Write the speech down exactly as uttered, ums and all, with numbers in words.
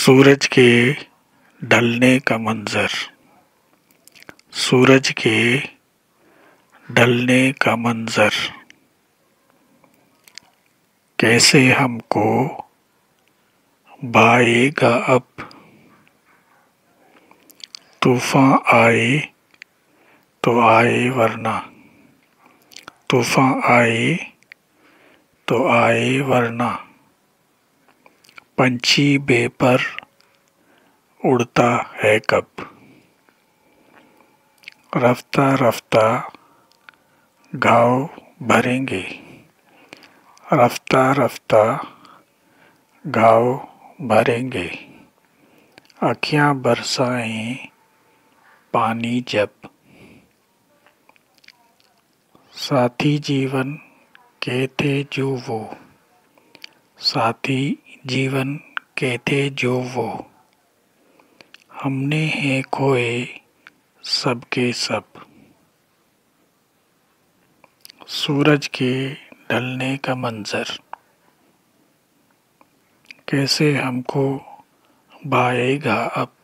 सूरज के ढलने का मंजर। सूरज के ढलने का मंजर कैसे हमको भाएगा अब। तूफान आए तो आए वरना, तूफान आए तो आए वरना, पंछी बेपर उड़ता है कब। रफ्ता रफ्ता घाव भरेंगे, रफ्ता रफ्ता घाव भरेंगे, आँखियाँ बरसाएं पानी जब। साथी जीवन के थे जो वो, साथी जीवन के थे जो वो, हमने हैं खोए सब के सब। सूरज के ढलने का मंजर कैसे हमको भाएगा अब।